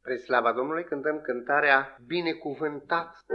Spre slava Domnului cântăm cântarea Binecuvântat.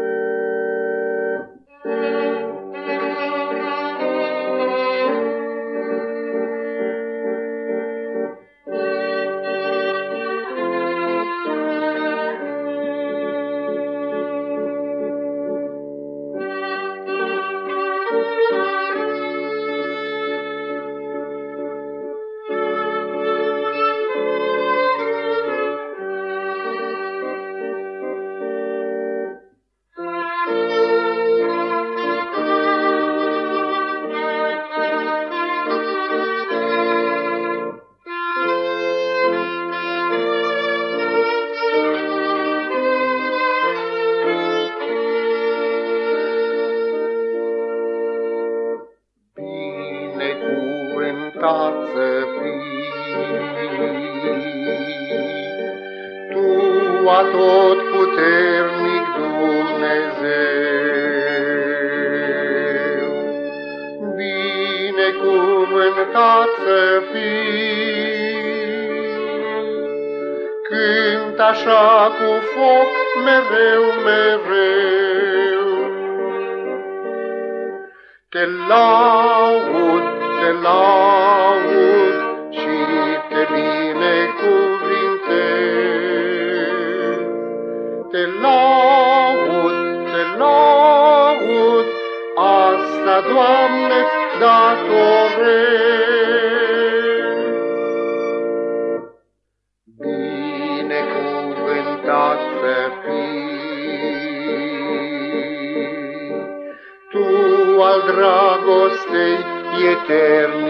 Binecuvântat să fii, Tu atotputernic Dumnezeu. Binecuvântat să fii, cânt așa cu foc mereu, mereu. Te laud, te laud și te binecuvintez. Te laud, asta, Doamne-ți datorez. Binecuvântat să fii, Tu al dragostei etern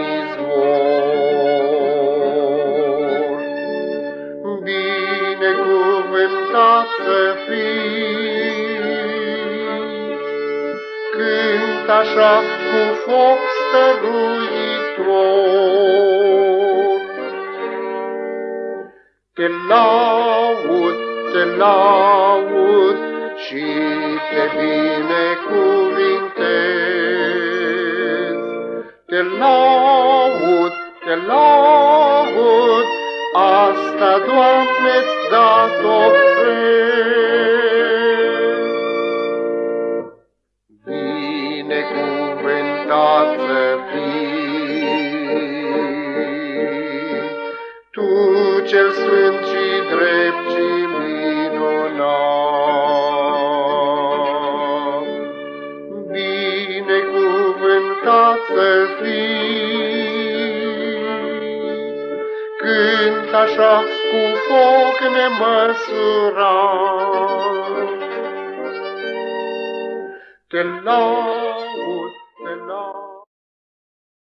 izvor. Binecuvântat să fii, cânt așa cu foc stăruitor. Te laud și te binecuvintez. Te laud, asta, Doamne-ți datorez. Binecuvântat să fii, Tu cel sfânt și drept și minunat. Binecuvântat să fii, cânt așa cu foc nemăsurat. Te laud,